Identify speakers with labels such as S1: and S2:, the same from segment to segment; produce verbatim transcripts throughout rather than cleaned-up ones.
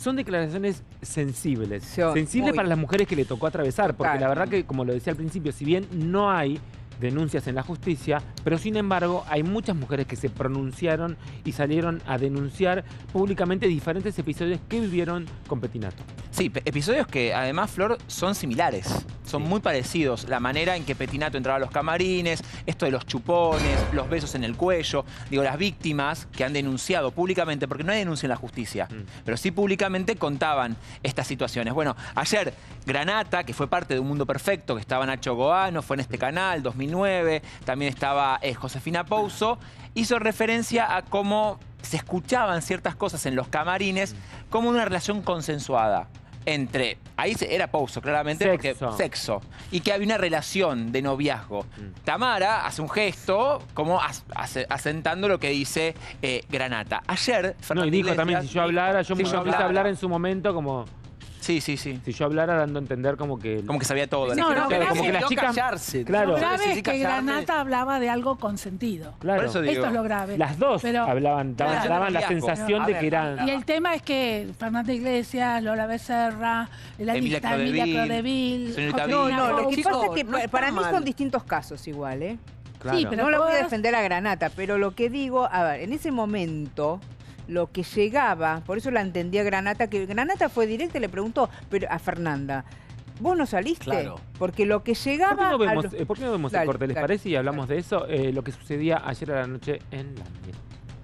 S1: son declaraciones sensibles.
S2: Sí,
S1: sensibles
S2: muy.
S1: para las mujeres que le tocó atravesar, porque
S2: Claro.
S1: la verdad que, como lo decía al principio, si bien no hay denuncias en la justicia, pero sin embargo hay muchas mujeres que se pronunciaron y salieron a denunciar públicamente diferentes episodios que vivieron con Pettinato.
S3: Sí, episodios que además, Flor, son similares. Son
S1: Sí.
S3: muy parecidos. La manera en que Pettinato entraba a los camarines, esto de los chupones, los besos en el cuello. Digo, las víctimas que han denunciado públicamente, porque no hay denuncia en la justicia,
S1: Mm.
S3: pero sí públicamente contaban estas situaciones. Bueno, ayer Granata, que fue parte de Un Mundo Perfecto, que estaba Nacho Goano, fue en este canal, dos mil nueve, también estaba eh, Josefina Pouso, hizo referencia a cómo se escuchaban ciertas cosas en los camarines como una relación consensuada entre, ahí se- era Pouso claramente,
S1: Sexo.
S3: porque sexo, y que había una relación de noviazgo.
S1: Mm.
S3: Tamara hace un gesto como as- as- asentando lo que dice eh, Granata. Ayer,
S1: No, y
S3: Fernando
S1: dijo también,
S3: Iglesias
S1: si yo hablara, yo
S3: si
S1: me
S3: yo
S1: empecé a
S3: hablara.
S1: hablar en su momento como...
S3: Sí, sí, sí.
S1: Si yo hablara dando a entender como que...
S3: Como que sabía todo.
S4: No,
S3: ¿no?
S4: no,
S1: Claro, como que las
S4: decidió
S1: chicas...
S5: callarse.
S1: Claro.
S4: Lo grave
S5: Decidí
S4: es que
S5: callarme.
S4: Granata hablaba de algo consentido.
S1: Claro.
S3: Por eso digo.
S4: Esto es lo grave.
S1: Las dos
S4: Pero-
S1: hablaban, daban,
S4: Claro.
S1: daban la
S5: Noviazgo.
S1: sensación
S5: A
S1: de
S5: ver,
S1: que eran...
S4: Y el tema es que Fernanda Iglesias, Lola Becerra, la
S3: Emilia
S4: lista Emilia
S3: Crodevil,
S4: Crodevil,
S3: señorita
S4: Josefina
S3: Villa.
S2: No, no, lo
S4: Pouso.
S2: que
S5: Chicos,
S2: pasa es que
S5: no
S2: pa-
S5: está
S2: para mí
S5: mal.
S2: son distintos casos igual, ¿eh?
S1: Claro.
S4: Sí, pero
S2: no la voy a
S4: todas-
S2: defender a Granata, pero lo que digo, a ver, en ese momento, lo que llegaba, por eso la entendía Granata, que Granata fue directa y le preguntó pero a Fernanda, ¿vos no saliste?
S5: Claro.
S2: Porque lo que
S1: ¿Por qué
S2: llegaba...
S1: no
S2: a
S1: vemos,
S2: los-
S1: eh, ¿por qué no vemos
S2: Dale,
S1: el corte? ¿Les
S2: dale,
S1: parece? Y hablamos
S2: dale.
S1: de eso, eh, lo que sucedía ayer a la noche en la miel.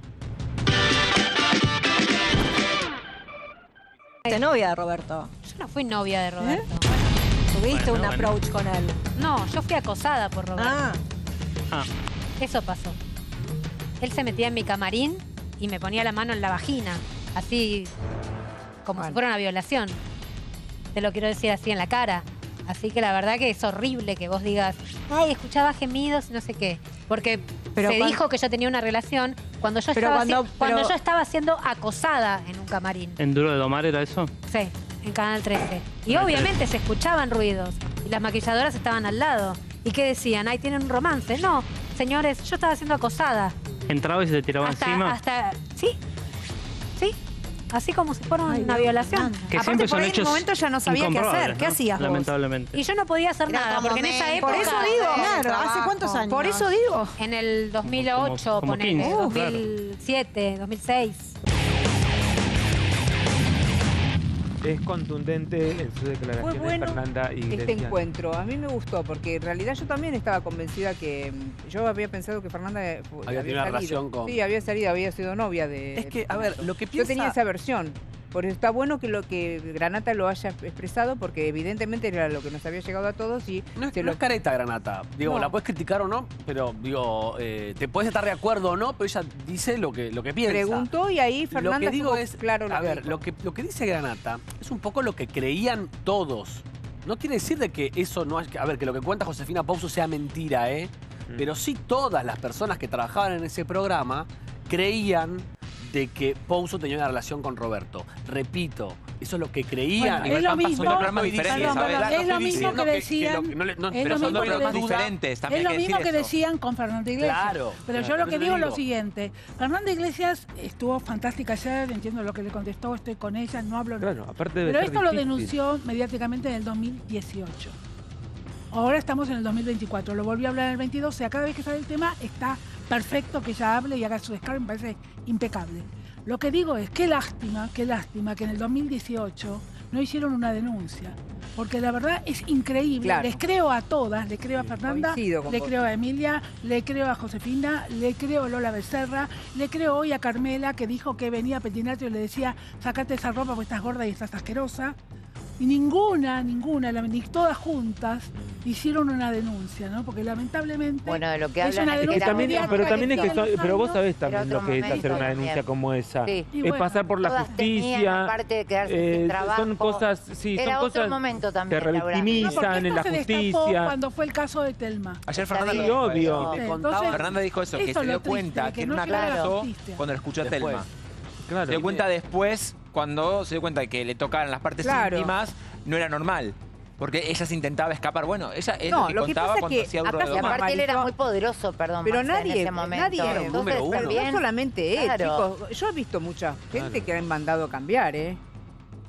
S6: ¿Fuiste novia de Roberto?
S7: Yo no fui novia de Roberto.
S6: ¿Tuviste
S8: Bueno,
S6: un
S8: bueno.
S6: approach con él?
S7: No, yo fui acosada por Roberto.
S6: Ah,
S8: Ah,
S7: Eso pasó. Él se metía en mi camarín y me ponía la mano en la vagina, así como si
S2: Bueno.
S7: fuera una violación. Te lo quiero decir así en la cara. Así que la verdad que es horrible que vos digas, ay, escuchaba gemidos, no sé qué. Porque
S6: Pero
S7: se
S6: cuan-
S7: dijo que yo tenía una relación cuando yo,
S6: Pero
S7: estaba,
S6: cuando-
S7: si- cuando
S6: pero-
S7: yo estaba siendo acosada en un camarín.
S8: ¿en Duro de Domar era eso?
S7: Sí, en Canal trece. Y obviamente se escuchaban ruidos. Y las maquilladoras estaban al lado. ¿Y qué decían? Ay, tienen un romance. No, señores, yo estaba siendo acosada.
S8: ¿Entraba y se te tiraba encima?
S7: Hasta, hasta, sí, sí. Así como si fuera
S6: Ay,
S7: una
S6: Dios,
S7: violación.
S6: Fernanda.
S8: Que
S6: Aparte,
S8: siempre
S6: por
S8: son
S6: ahí en un
S8: hechos
S6: momento ya no sabía qué hacer.
S8: incomprobables,
S6: ¿Qué
S8: ¿no?
S6: hacías vos?
S8: Lamentablemente.
S7: Y yo no podía hacer
S6: Era
S7: nada,
S6: como
S7: porque en esa
S6: me-
S7: época...
S6: Por eso digo, claro,
S2: trabajo.
S6: ¿hace cuántos años?
S4: Por eso digo.
S7: En el dos mil ocho,
S8: Como- como
S7: ponele,
S8: quince, claro.
S7: dos mil siete, dos mil seis.
S1: Es contundente en sus
S2: Fue
S1: declaraciones
S2: bueno
S1: Fernanda Iglesias.
S2: este encuentro. A mí me gustó, porque en realidad yo también estaba convencida que... mm, Yo había pensado que Fernanda eh, fu-
S5: Había tenido una
S2: salido.
S5: relación con-
S2: Sí, había salido, había sido novia de...
S5: Es que, a ver, lo que
S2: Yo
S5: piensa...
S2: tenía esa versión. Por eso está bueno que lo que Granata lo haya expresado, porque evidentemente era lo que nos había llegado a todos y
S5: No es,
S2: se
S5: no
S2: lo...
S5: es careta, Granata. Digo,
S2: No.
S5: la puedes criticar o no, pero digo, eh, te puedes estar de acuerdo o no, pero ella dice lo que, lo que piensa.
S2: preguntó y ahí Fernanda
S5: Lo que digo
S2: tuvo
S5: es,
S2: claro lo
S5: a
S2: que
S5: ver,
S2: dijo.
S5: lo que, lo que dice Granata es un poco lo que creían todos. No quiere decir de que eso no es... A ver, que lo que cuenta Josefina Pouso sea mentira, ¿eh?
S1: Mm.
S5: Pero sí todas las personas que trabajaban en ese programa creían de que Pouso tenía una relación con Roberto. Repito, eso es lo que creían.
S4: Bueno,
S5: Y no
S4: es lo
S5: están
S4: mismo-
S5: pasando- no
S3: programas
S5: estoy
S3: diferentes,
S5: diciendo-
S3: ¿sabes?
S5: no
S4: Es lo
S5: estoy
S4: mismo
S5: diciendo
S4: que decían-
S5: lo que no le- no-
S4: es
S5: pero
S4: lo
S5: son
S4: mismo
S5: dos
S4: que
S5: programas
S4: decían-
S3: diferentes, también
S4: Es lo
S3: hay que
S4: mismo
S3: decir
S4: que
S3: eso.
S4: decían con Fernanda Iglesias.
S5: Claro,
S4: Pero
S5: claro,
S4: yo lo
S5: por
S4: que
S5: eso
S4: digo es
S5: digo.
S4: lo siguiente. Fernanda Iglesias estuvo fantástica ayer, entiendo lo que le contestó, estoy con ella, no hablo nada.
S1: Claro, aparte debe
S4: Pero
S1: ser
S4: esto lo
S1: difícil.
S4: denunció mediáticamente en el dos mil dieciocho. Ahora estamos en el dos mil veinticuatro. Lo volvió a hablar en el veintidós. O sea, cada vez que sale el tema está perfecto que ella hable y haga su descargo. Me parece impecable. Lo que digo es, qué lástima, qué lástima que en el dos mil dieciocho no hicieron una denuncia. Porque la verdad es increíble.
S2: Claro.
S4: Les creo a todas. Le creo a Fernanda,
S2: coincido con
S4: le
S2: vos.
S4: creo a Emilia, le creo a Josefina, le creo a Lola Becerra, le creo hoy a Carmela, que dijo que venía a Pettinato y le decía, sacate esa ropa porque estás gorda y estás asquerosa. Y ninguna, ninguna, la- ni todas juntas hicieron una denuncia, ¿no? Porque lamentablemente
S9: Bueno, de lo que
S4: es
S9: hablan
S4: una
S9: es que
S1: Y
S4: denuncia
S9: era
S1: también,
S4: mediática
S1: pero
S4: que
S1: también es que
S4: están
S1: son- pero vos
S4: usando.
S1: sabés también
S9: Era
S1: lo
S9: otro
S1: que es hacer
S9: momento
S1: una denuncia
S9: también.
S1: como esa.
S9: Sí.
S4: Y
S1: Es
S4: bueno,
S1: pasar por la
S9: todas tenían,
S1: justicia.
S9: aparte de quedarse
S1: eh,
S9: sin trabajo.
S1: son cosas, sí,
S9: Era
S1: son
S9: otro
S1: cosas
S9: momento
S1: que
S9: también, Laura.
S4: No, porque
S1: revictimizan en la
S4: esto se destapó
S1: justicia.
S4: cuando fue el caso de Telma.
S3: Ayer
S9: Está
S3: Fernanda
S9: bien,
S1: Sí, obvio.
S9: pero-
S5: Le contaba-
S3: Fernanda dijo eso, que
S4: Eso
S3: se
S4: es
S3: dio
S4: lo triste,
S3: cuenta
S4: que
S3: que era
S4: no
S3: un
S4: llegara a la
S3: acaso
S4: justicia.
S3: cuando lo escuchó a
S5: Después.
S3: Telma.
S1: Claro.
S3: Se dio cuenta después, cuando se dio cuenta de que le tocaban las partes
S2: Claro.
S3: íntimas, no era normal. Porque ella se intentaba escapar. Bueno, ella es
S2: No,
S3: lo que
S2: lo que
S3: contaba
S2: pasa
S3: cuando
S2: que
S3: hacía
S2: acá
S3: Duro
S2: se
S3: de
S9: Y
S3: Domar.
S9: aparte él era
S2: Maritó-
S9: muy poderoso, perdón,
S2: Pero
S9: Marce,
S2: nadie,
S9: en ese momento.
S2: nadie,
S5: Era un número
S9: Entonces,
S5: uno.
S9: también-
S2: no solamente él,
S9: Claro.
S2: chicos. Yo he visto mucha gente
S1: Claro.
S2: que han mandado a cambiar, ¿eh?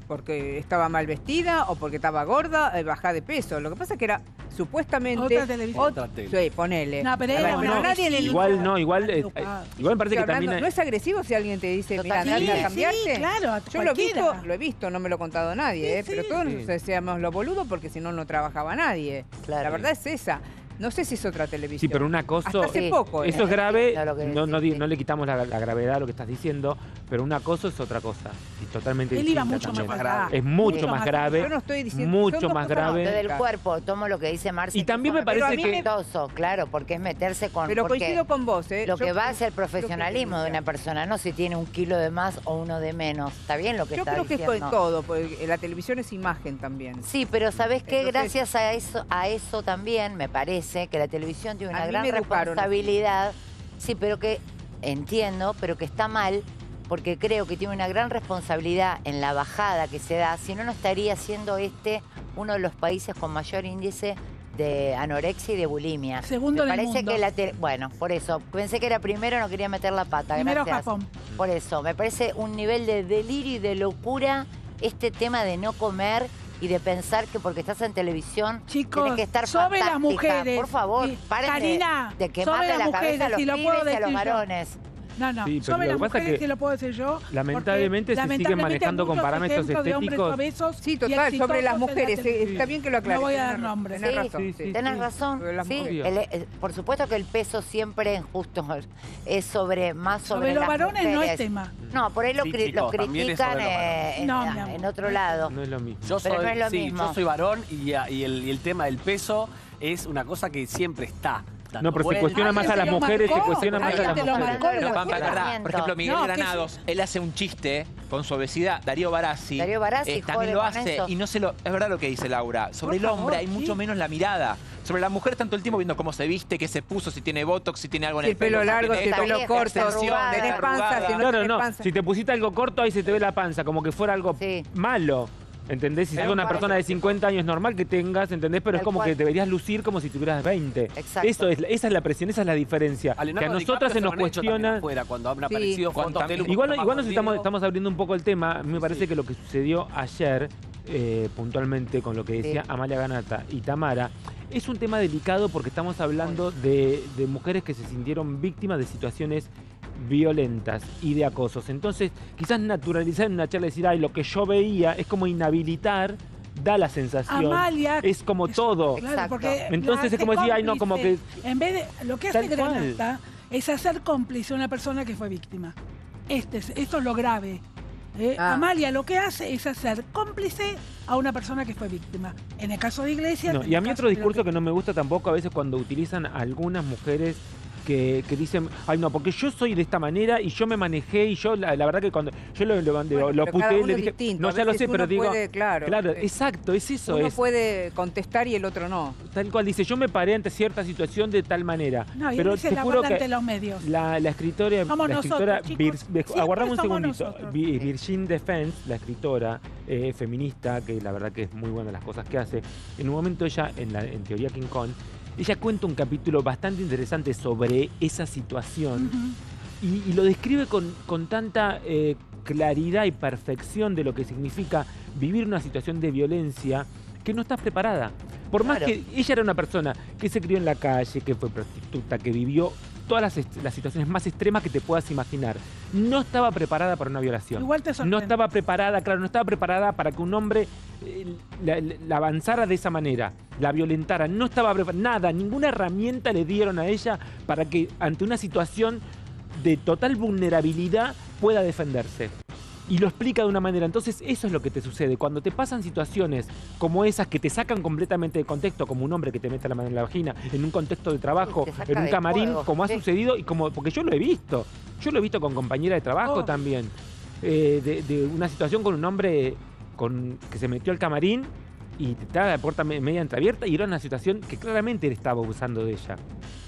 S2: porque estaba mal vestida o porque estaba gorda, eh, bajá de peso. Lo que pasa es que era supuestamente...
S4: Otra televisión.
S2: Otra tele. Sí, ponele.
S4: No, pero
S2: A
S4: era
S2: ver,
S4: una
S2: pero nadie en el-
S1: Igual no, igual, eh,
S4: Educado.
S1: eh, igual me parece
S2: Estoy
S1: que
S2: hablando,
S1: también...
S2: ¿no es agresivo si alguien te dice, mira,
S6: Totalmente.
S2: andate a
S4: Sí,
S2: cambiarte?
S4: sí, claro, a
S2: Yo lo he visto,
S4: cualquiera.
S2: lo he visto, no me lo ha contado nadie, ¿eh?
S4: Sí,
S2: pero
S4: sí.
S2: todos
S1: Sí.
S2: nos decíamos lo boludo porque si no, no trabajaba nadie.
S6: Claro.
S2: La verdad es esa. No sé si es otra televisión.
S1: Sí, pero un acoso...
S2: Hasta hace
S6: Sí.
S2: poco. ¿eh?
S1: Eso es grave,
S6: Claro que
S1: no, no,
S6: sí,
S1: di-
S6: sí.
S1: no le quitamos la, la gravedad a lo que estás diciendo, pero un acoso es otra cosa, y totalmente
S4: Él iba
S1: distinta
S4: mucho
S1: también.
S4: más grave.
S1: Es mucho
S6: Mucho
S1: más
S6: más
S1: grave,
S2: Yo no estoy diciendo-
S1: mucho
S2: son dos
S1: más
S2: cosas
S1: grave.
S6: Lo del
S2: Claro.
S6: cuerpo, tomo lo que dice Marcia.
S1: Y
S6: que
S1: también
S6: es
S1: me parece
S2: que-
S6: respetuoso, claro, porque es meterse con...
S2: Pero
S6: porque
S2: coincido con vos, ¿eh?
S6: Lo
S2: Yo-
S6: que va es el
S2: yo
S6: profesionalismo
S2: creo
S6: de
S2: que-
S6: una persona, no si tiene un kilo de más o uno de menos. Está bien lo que
S2: Yo
S6: está
S2: creo que es
S6: diciendo.
S2: con todo, porque la televisión es imagen también.
S6: Sí, pero ¿sabés qué?
S2: Entonces-
S6: Gracias a eso, a eso también me parece que la televisión tiene
S2: A
S6: una
S2: mí
S6: gran
S2: me educaron
S6: responsabilidad. Sí, pero que entiendo, pero que está mal, porque creo que tiene una gran responsabilidad en la bajada que se da. Si no, no estaría siendo este uno de los países con mayor índice de anorexia y de bulimia.
S4: Segundo
S6: me
S4: en el
S6: parece
S4: mundo.
S6: que la tele- bueno, por eso pensé que era primero, no quería meter la pata.
S4: Primero
S6: Gracias.
S4: Japón.
S6: Por eso, me parece un nivel de delirio y de locura este tema de no comer y de pensar que porque estás en televisión
S4: Chicos,
S6: tienes que estar
S4: sobre las
S6: fantástica.
S4: mujeres.
S6: Por favor,
S4: Sí.
S6: paren de-
S4: Karina,
S6: de,
S4: sobre
S6: quemarle
S4: las
S6: la cabeza
S4: mujeres,
S6: a los
S4: si lo
S6: pibes
S4: puedo
S6: y a los
S4: decir yo.
S6: varones.
S4: No, no.
S1: Sí, pero
S4: Sobre
S1: lo
S4: las
S1: que pasa es
S4: mujeres
S1: que
S4: sí lo puedo decir yo.
S1: lamentablemente
S4: porque
S1: se siguen manejando
S4: hay
S1: con
S4: muchos
S1: parámetros
S4: ejemplos de hombres
S1: estéticos.
S4: obesos
S2: Sí,
S4: y
S2: total, sobre las
S4: exitosos en la
S2: mujeres. eh,
S4: televisión.
S2: Está bien que lo aclares.
S4: No voy a
S2: tenés
S4: dar
S2: ra-
S4: nombres.
S2: tenés
S6: Sí,
S2: razón,
S1: sí,
S2: sí.
S1: sí.
S6: Tenés
S1: Sí.
S6: razón,
S2: Sobre las
S6: sí.
S1: mujeres.
S6: El- eh, por supuesto que el peso siempre es justo, es sobre más sobre,
S4: Sobre los
S6: las
S4: varones no es
S6: mujeres.
S4: tema.
S6: No, por ahí lo,
S5: Sí,
S6: cri- lo
S5: chicos, también es
S6: critican
S5: sobre los
S6: eh, en,
S4: varones. No, mi amor.
S6: en otro lado.
S1: No es lo mismo.
S5: Yo
S6: Pero
S5: soy,
S6: no es lo
S5: sí,
S6: mismo.
S5: yo soy varón y, a- y el, y el tema del peso es una cosa que siempre está. dando
S1: No, pero se
S5: vueltas.
S1: cuestiona más a
S4: ¿Alguien
S1: las
S4: te lo
S1: mujeres, se
S4: marcó?
S1: cuestiona más a
S4: ¿Alguien
S1: las
S4: te lo
S1: mujeres.
S4: marcó de
S3: Pero
S4: la
S3: Pampa, es verdad.
S6: cuestionamiento?
S3: Por ejemplo, Miguel
S4: No, que
S3: Granados, él hace un chiste con su obesidad. Darío Barassi,
S6: Darío Barassi
S3: eh,
S6: jode
S3: también lo
S6: con
S3: hace.
S6: eso.
S3: Y no se lo. Es verdad lo que dice Laura. Sobre
S4: Por
S3: el hombre
S4: favor,
S3: hay
S4: sí.
S3: mucho menos la mirada. Sobre la mujer tanto el tiempo viendo cómo se viste, qué se puso, si tiene botox, si tiene algo en
S2: Si
S3: el
S2: el pelo
S3: si
S2: largo,
S3: tiene
S2: si el
S6: esta
S2: pelo
S6: vieja,
S2: corto,
S6: esta
S2: si
S6: arrugada,
S2: tenés
S6: esta
S2: panza, si no
S1: Claro,
S2: tenés
S1: no.
S2: panza.
S1: Si te pusiste algo corto, ahí se te ve la panza, como que fuera algo
S6: Sí.
S1: malo. ¿Entendés? Si
S6: Pero
S1: sos una
S6: parece-
S1: persona de cincuenta años, normal que tengas, ¿entendés? Pero es
S6: Tal
S1: como
S6: cual.
S1: que deberías lucir como si tuvieras veinte.
S6: Exacto.
S1: Eso es, esa es la presión, esa es la diferencia.
S5: A
S1: Que a
S5: Leonardo
S1: nosotras se
S5: DiCaprio
S1: nos
S5: lo han hecho también
S1: cuestiona.
S5: afuera, cuando han
S2: Sí.
S5: aparecido
S3: Cuando
S5: fotos de él un
S1: Igual,
S5: poquito más
S1: igual nos estamos,
S5: gordito.
S1: estamos abriendo un poco el tema. Me parece
S5: Sí.
S1: que lo que sucedió ayer, eh, puntualmente con lo que decía
S6: Sí.
S1: Amalia Ganata y Tamara, es un tema delicado porque estamos hablando de, de mujeres que se sintieron víctimas de situaciones violentas y de acosos. Entonces, quizás naturalizar en una charla y decir, ay, lo que yo veía es como inhabilitar, da la sensación.
S4: Amalia.
S1: Es como todo.
S4: Claro,
S6: Exacto.
S4: porque
S1: Entonces
S4: la
S1: es como
S4: hace
S1: decir, ay, no, como
S4: cómplice. En vez de. Lo que hace
S1: Tal cual.
S4: Granata es hacer cómplice a una persona que fue víctima. Este es, esto es lo grave. ¿eh?
S2: Ah.
S4: Amalia lo que hace es hacer cómplice a una persona que fue víctima. En el caso de Iglesias.
S1: No,
S4: en
S1: y a
S4: el
S1: mí
S4: caso
S1: otro
S4: de
S1: discurso
S4: lo
S1: que no me gusta tampoco a veces cuando utilizan algunas mujeres que, que dicen, ay no, porque yo soy de esta manera y yo me manejé y yo la, la verdad que cuando yo lo, lo,
S2: Bueno,
S1: lo
S2: pero cada
S1: puteé,
S2: uno
S1: le
S2: es
S1: dije,
S2: distinto.
S1: no,
S2: A
S1: ya lo
S2: veces
S1: sé, pero
S2: uno
S1: digo,
S2: puede, claro,
S1: claro,
S2: sí.
S1: exacto, es eso,
S2: Uno
S1: es
S2: puede contestar y el otro no.
S1: tal cual, dice, yo me paré ante cierta situación de tal manera,
S4: No, y
S1: pero
S4: él se
S1: te
S4: la
S1: juro
S4: guarda ante
S1: que
S4: los medios.
S1: la, la escritora,
S4: Somos
S1: la
S4: nosotros,
S1: escritora
S4: chicos.
S1: Vir-
S4: Siempre
S1: aguardame un
S4: somos
S1: segundito,
S4: nosotros.
S1: Vi- Virgin Defense, la escritora eh, feminista, que la verdad que es muy buena las cosas que hace, en un momento ella, en, la, en Teoría King Kong, ella cuenta un capítulo bastante interesante sobre esa situación.
S4: Ujú.
S1: Y, y lo describe con, con tanta eh, claridad y perfección de lo que significa vivir una situación de violencia que no estás preparada. Por más
S6: Claro.
S1: que ella era una persona que se crió en la calle, que fue prostituta, que vivió todas las, est- las situaciones más extremas que te puedas imaginar, no estaba preparada para una violación.
S4: Igual te sorprende.
S1: No estaba preparada, claro, no estaba preparada para que un hombre eh, la, la- la avanzara de esa manera, la violentara. No estaba preparada, nada, ninguna herramienta le dieron a ella para que ante una situación de total vulnerabilidad pueda defenderse. Y lo explica de una manera. Entonces eso es lo que te sucede. Cuando te pasan situaciones como esas que te sacan completamente de contexto, como un hombre que te mete la mano en la vagina, en un contexto de trabajo,
S6: Sí, te saca
S1: en un
S6: de
S1: camarín,
S6: juego,
S1: como ha
S6: sí.
S1: sucedido, y como porque yo lo he visto. Yo lo he visto con compañera de trabajo
S4: Oh.
S1: también. Eh, de, de una situación con un hombre con, que se metió al camarín y te estaba la puerta me- media entreabierta y era una situación que claramente él estaba abusando de ella.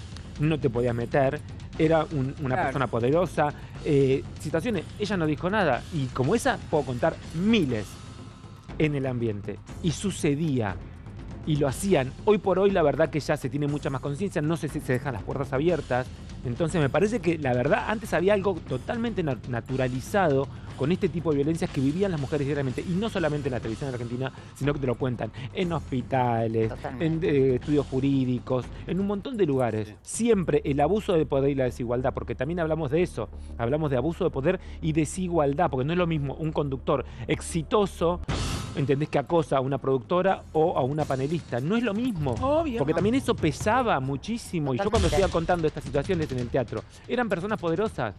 S1: No te podías meter, era un- una
S2: Claro.
S1: persona poderosa, eh, situaciones, ella no dijo nada y como esa puedo contar miles en el ambiente y sucedía y lo hacían. Hoy por hoy la verdad que ya se tiene mucha más conciencia, no sé si se dejan las puertas abiertas, entonces me parece que la verdad antes había algo totalmente na- naturalizado, con este tipo de violencias que vivían las mujeres diariamente. Y no solamente en la televisión argentina, sino que te lo cuentan en hospitales,
S6: Totalmente.
S1: en eh, estudios jurídicos, en un montón de lugares. Siempre el abuso de poder y la desigualdad, porque también hablamos de eso. Hablamos de abuso de poder y desigualdad, porque no es lo mismo un conductor exitoso, ¿entendés?, que acosa a una productora o a una panelista. No es lo mismo.
S4: Obvio.
S1: Porque también eso pesaba muchísimo. Y yo cuando
S6: Totalmente.
S1: estoy contando estas situaciones en el teatro, eran personas poderosas.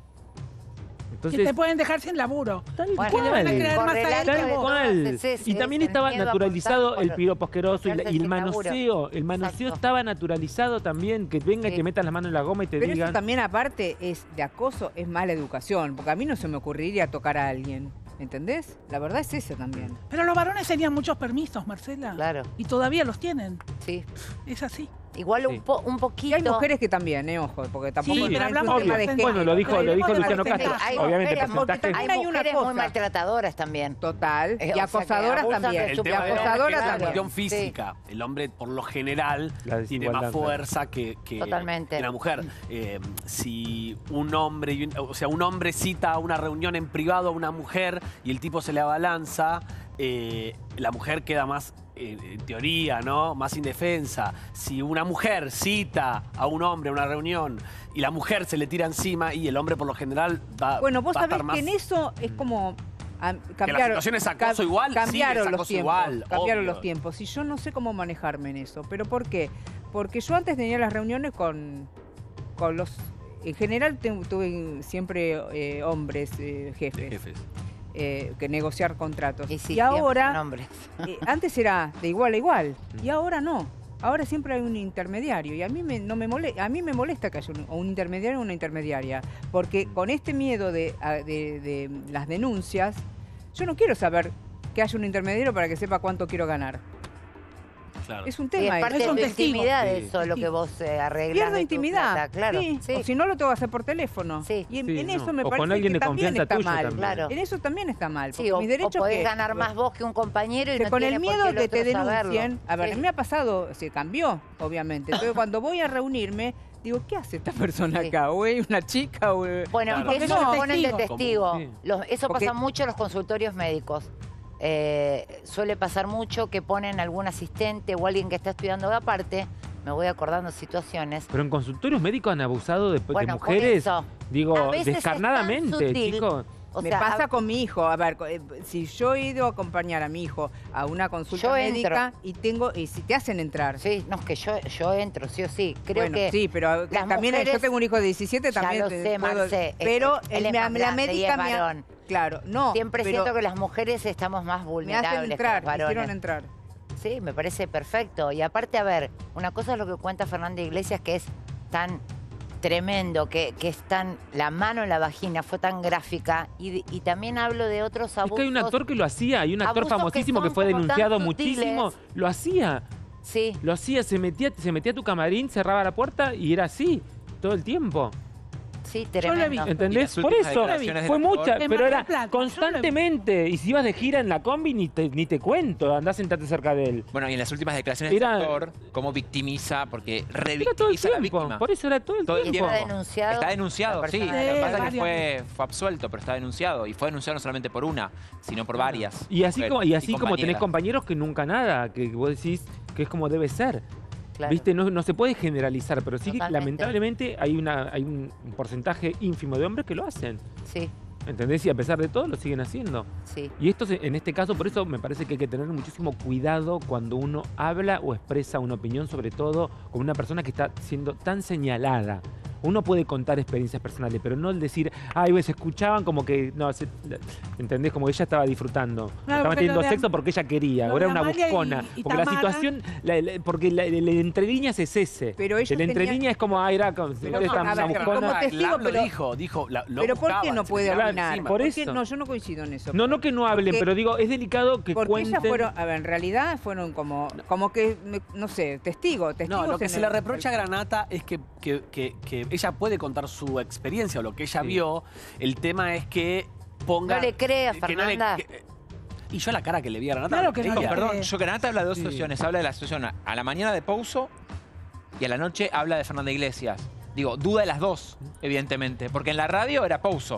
S4: Que te
S1: Entonces,
S4: pueden dejar sin laburo.
S1: tal
S6: Bueno,
S1: cual.
S4: le van a creer
S6: por
S4: más a él
S6: relato
S4: que
S6: de
S1: Tal
S4: vos.
S1: cual.
S6: todos, es
S1: Y
S6: ese,
S1: también
S6: es el
S1: estaba
S6: miedo a
S1: naturalizado
S6: apostar
S1: el
S6: por-
S1: piropo asqueroso y, la-
S6: quedarse
S1: y el
S6: sin laburo.
S1: manoseo. El manoseo
S6: Exacto.
S1: estaba naturalizado también. Que venga y
S6: Sí.
S1: te metan las manos en la goma y te
S2: Pero eso
S1: digan.
S2: también aparte es de acoso, es mala educación, porque a mí no se me ocurriría tocar a alguien, ¿entendés? La verdad es esa también.
S4: Pero los varones tenían muchos permisos, Marcela.
S6: Claro,
S4: Y todavía los tienen.
S6: sí.
S4: Es así.
S6: Igual
S1: Sí.
S6: un, po- un
S2: Y
S6: poquito.
S2: hay mujeres que también, ¿eh? Ojo, porque tampoco
S4: Sí,
S2: no
S4: pero
S2: es un
S4: hablamos
S2: tema
S4: de
S2: de
S4: porcentaje.
S1: Bueno, lo dijo, lo
S4: Hablemos
S1: dijo
S4: de
S1: Luciano
S4: porcentaje.
S1: Castro.
S6: Hay
S1: Obviamente,
S6: mujeres,
S1: porcentaje.
S6: hay
S2: También hay una
S6: mujeres muy
S2: cosa.
S6: maltratadoras también.
S2: Total.
S6: Eh, o
S2: Y
S6: sea, que
S2: acosadoras
S6: abusan
S2: también.
S6: de
S5: El
S6: su
S2: Y
S5: tema de
S2: acosadoras
S5: la
S6: claro.
S2: también.
S5: cuestión física. El hombre, por lo general,
S1: La
S5: tiene
S1: desigualdad,
S5: más
S1: claro.
S5: fuerza que, que,
S6: Totalmente.
S5: que la mujer. Eh, si un hombre, y un- o sea, un hombre cita a una reunión en privado a una mujer y el tipo se le abalanza, eh, la mujer queda más, eh, en teoría, ¿no? Más indefensa. Si una mujer cita a un hombre a una reunión y la mujer se le tira encima y el hombre por lo general va,
S2: Bueno, vos
S5: va a
S2: sabés
S5: estar más...
S2: que en eso es como... ah,
S5: Que la situación es acoso
S2: cam-
S5: igual, sí,
S2: cambiaron
S5: es
S2: los
S5: acoso
S2: tiempos,
S5: igual,
S2: cambiaron
S5: obvio.
S2: los tiempos y yo no sé cómo manejarme en eso. ¿Pero por qué? Porque yo antes tenía las reuniones con, con los... En general tu- tuve siempre eh, hombres eh, jefes,
S5: Jefes.
S2: eh, que negociar contratos.
S6: Y, sí,
S2: y
S6: siempre son
S2: ahora,
S6: hombres.
S2: eh, antes era de igual a igual y ahora no. Ahora siempre hay un intermediario y a mí me, no me mole- a mí me molesta que haya un, un intermediario o una intermediaria, porque con este miedo de, a- de- de las denuncias, yo no quiero saber que haya un intermediario para que sepa cuánto quiero ganar.
S5: Claro.
S2: Es un
S6: Sí, es
S2: tema.
S6: parte
S4: es
S6: de
S4: un
S6: tu
S4: testigo.
S6: intimidad
S1: Sí.
S6: eso, lo que vos eh, arreglás.
S2: Pierdo
S6: de tu
S2: intimidad.
S6: plata, claro.
S2: Sí.
S6: Sí.
S2: O si no, lo tengo que hacer por teléfono.
S6: Sí.
S2: Y en,
S1: Sí,
S2: en
S1: no.
S2: eso me
S1: O con
S2: parece
S1: alguien
S2: que
S1: de
S2: también
S1: confianza
S2: está
S1: tuya
S2: mal.
S1: también.
S6: Claro.
S2: En eso también está mal. Porque
S6: Sí, o,
S2: mis
S6: o
S2: derechos
S6: podés
S2: que-
S6: ganar más vos que un compañero y
S2: que
S6: no
S2: con el
S6: tiene por
S2: miedo
S6: qué el
S2: de que te
S6: otro saberlo.
S2: denuncien, a ver,
S6: Sí.
S2: a mí me ha pasado, se cambió, obviamente. Entonces, cuando voy a reunirme, digo, ¿qué hace esta persona
S6: Sí.
S2: acá? ¿O es una chica? O...
S6: Bueno,
S5: Claro.
S6: eso
S4: Porque
S6: lo
S4: es
S6: ponen de
S4: testigo.
S6: testigo.
S1: Sí.
S6: Los- eso
S2: Porque-
S6: pasa mucho en los consultorios médicos. Eh, suele pasar mucho que ponen algún asistente o alguien que está estudiando aparte. Me voy acordando situaciones.
S1: Pero en consultorios médicos han abusado de, de
S6: Bueno, por
S1: mujeres,
S6: eso. A
S1: digo,
S6: veces es tan
S1: descarnadamente,
S6: sutil.
S1: chicos.
S6: O
S2: me
S6: sea,
S2: pasa
S6: a-
S2: con mi hijo. A ver, co- eh, si yo he ido a acompañar a mi hijo a una consulta
S6: Yo
S2: médica y tengo, y si te hacen entrar.
S6: Sí, no, es que yo, yo entro, sí o sí. Creo
S2: Bueno,
S6: que
S2: sí, pero
S6: las
S2: también
S6: mujeres-
S2: yo tengo un hijo de diecisiete,
S6: ya
S2: también
S6: lo
S2: te
S6: sé,
S2: puedo-
S6: Marce.
S2: pero
S6: él
S2: el-
S6: es
S2: la,
S6: más
S2: la
S6: grande y
S2: médica
S6: es
S2: me ha-
S6: varón.
S2: claro, no,
S6: Siempre
S2: pero
S6: siento que las mujeres estamos más
S2: me
S6: vulnerables
S2: hacen
S6: que
S2: entrar,
S6: los
S2: me hicieron
S6: varones.
S2: entrar.
S6: Sí, me parece perfecto. Y aparte, a ver, una cosa es lo que cuenta Fernanda Iglesias, que es tan tremendo, que, que es tan... La mano en la vagina fue tan gráfica. Y, y también hablo de otros
S1: Es
S6: abusos.
S1: que hay un actor que lo hacía, hay un actor
S6: abusos que
S1: famosísimo que,
S6: son
S1: fue
S6: como tan
S1: denunciado
S6: sutiles.
S1: muchísimo, lo hacía,
S6: Sí,
S1: lo hacía, se metía, se metía a tu camarín, cerraba la puerta y era así, todo el tiempo.
S6: sí,
S4: lo he
S6: tremendo.
S4: visto.
S1: ¿Entendés?
S3: Y las
S1: Por
S3: últimas
S1: eso,
S3: declaraciones
S1: fue
S3: del actor-
S1: mucha,
S4: En
S1: pero
S4: Mar
S1: era
S4: del Plata, yo lo he
S1: constantemente. Y si ibas de gira en la combi, ni te, ni te cuento, andás sentate cerca de él.
S3: Bueno, y en las últimas declaraciones
S1: Era-
S3: del actor, cómo victimiza, porque
S1: Era todo el
S3: revictimiza a la
S1: tiempo,
S3: víctima.
S1: por eso era todo el
S3: Todo el
S1: tiempo.
S6: Está denunciado.
S3: Está denunciado,
S6: la
S3: sí. Lo
S6: persona.
S3: que
S4: Sí,
S3: pasa es que
S4: varias
S3: fue, fue absuelto, pero está denunciado. Y fue denunciado no solamente por una, sino por varias.
S1: Y así,
S3: mujeres
S1: como, y así como tenés
S3: compañeras.
S1: compañeros que nunca nada, que vos decís que es como debe ser.
S6: Claro.
S1: ¿Viste? No, no se puede generalizar, pero sí que
S6: Totalmente.
S1: lamentablemente hay, una, hay un porcentaje ínfimo de hombres que lo hacen.
S6: Sí,
S1: ¿Entendés? Y a pesar de todo lo siguen haciendo.
S6: sí.
S1: Y esto, se- en este caso, por eso me parece que hay que tener muchísimo cuidado cuando uno habla o expresa una opinión, sobre todo con una persona que está siendo tan señalada. Uno puede contar experiencias personales, pero no el decir, ay, pues escuchaban como que, no, se- ¿entendés? Como que ella estaba disfrutando.
S4: Claro,
S1: estaba
S4: porque
S1: teniendo
S4: lo de Am-
S1: sexo porque ella quería,
S4: lo
S1: o era
S4: de
S1: una
S4: Amalia y-
S1: buscona.
S4: y
S1: porque la
S4: Tamara-
S1: situación, la- la- porque la, el entre líneas es ese.
S2: Pero ellos
S1: el entre
S2: tenían-
S1: líneas es como, ah, era con,
S2: Pero
S1: esta
S2: no, a ver,
S1: buscona.
S2: como testigo,
S5: Lam lo
S2: pero-
S5: dijo, dijo, la- lo
S2: Pero ¿por qué
S5: buscaban,
S2: no
S5: se
S2: puede
S5: le tiraban
S2: opinar?
S5: encima.
S1: Por
S2: ¿Por qué?
S1: eso.
S2: No, yo no coincido en eso.
S1: No, no que no hablen,
S2: Porque-
S1: pero digo, es delicado que
S2: Porque
S1: cuenten.
S2: ellas fueron, a ver, en realidad fueron como, como que, me- no sé, testigos, testigos.
S5: No, lo que
S2: en
S5: se
S2: el-
S5: le reprocha a Granata es que, que- que- que ella puede contar su experiencia o lo que ella
S1: Sí.
S5: vio. El tema es que ponga...
S6: No le cree a
S5: que no le-
S6: Fernanda.
S5: que- y yo la cara que le vi a Granata...
S4: Claro que no
S5: creía.
S4: le
S3: Perdón,
S4: cree.
S3: yo Granata habla de dos
S1: Sí.
S3: situaciones. Habla de la situación a- a la mañana de Pouso y a la noche habla de Fernanda Iglesias. Digo, duda de las dos, evidentemente. Porque en la radio era Pouso.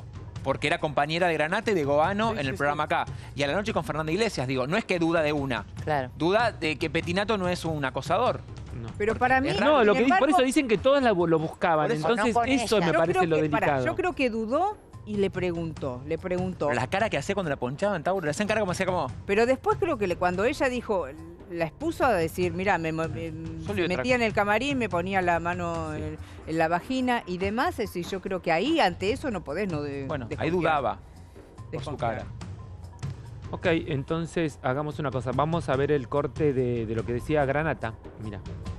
S3: porque era compañera de Granata y de Goano
S2: Sí,
S3: en el
S2: sí,
S3: programa acá. Y a la noche con Fernanda Iglesias, digo, no es que duda de una.
S6: Claro.
S3: Duda de que Petinato no es un acosador.
S1: No.
S2: Pero para mí...
S3: es raro.
S1: No, lo
S2: sin
S1: que, por
S2: embargo,
S1: eso dicen que todos la- lo buscaban.
S3: Por eso,
S1: Entonces,
S6: no con
S1: eso
S6: ella.
S1: me
S2: yo
S1: parece
S2: creo
S1: lo
S2: que- pará,
S1: delicado.
S2: yo creo que dudó y le preguntó, le preguntó.
S3: Pero la cara que hacía cuando la ponchaban, Tauro, le hacían cara como hacía como...
S2: Pero después creo que le- cuando ella dijo, la expuso a decir, mira, me, mo- me
S3: Yo le digo
S2: metía
S3: otra
S2: en el camarín, me ponía la mano en, en la vagina y demás, es decir, yo creo que ahí ante eso no podés no de,
S3: Bueno, ahí
S2: desconfiar.
S3: dudaba por su
S2: Desconfiar.
S3: cara.
S1: Ok, entonces hagamos una cosa. Vamos a ver el corte de, de lo que decía Granata. Mira.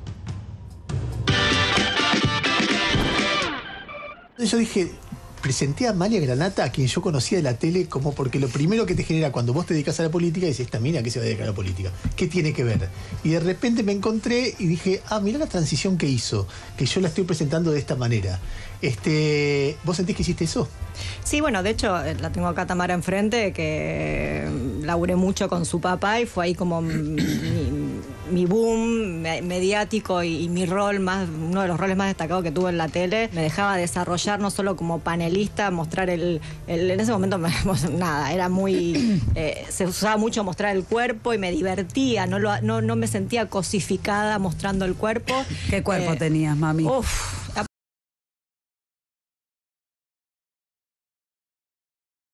S9: Yo dije, presenté a Amalia Granata, a quien yo conocía de la tele, como porque lo primero que te genera cuando vos te dedicas a la política, dices, esta mina que se va a dedicar a la política, ¿qué tiene que ver? Y de repente me encontré y dije, ah, mirá la transición que hizo, que yo la estoy presentando de esta manera. Este, ¿Vos sentís que hiciste eso?
S10: Sí, bueno, de hecho, eh, la tengo acá Tamara enfrente, que mm, laburé mucho con su papá y fue ahí como mi, mi boom me- mediático y, y mi rol más, uno de los roles más destacados que tuve en la tele. Me dejaba desarrollar no solo como panelista, mostrar el, el- en ese momento me- nada, era muy, eh, se usaba mucho mostrar el cuerpo y me divertía, no, lo, no, no me sentía cosificada mostrando el cuerpo.
S11: ¿Qué cuerpo
S10: Eh,
S11: tenías, mami?
S10: Uf,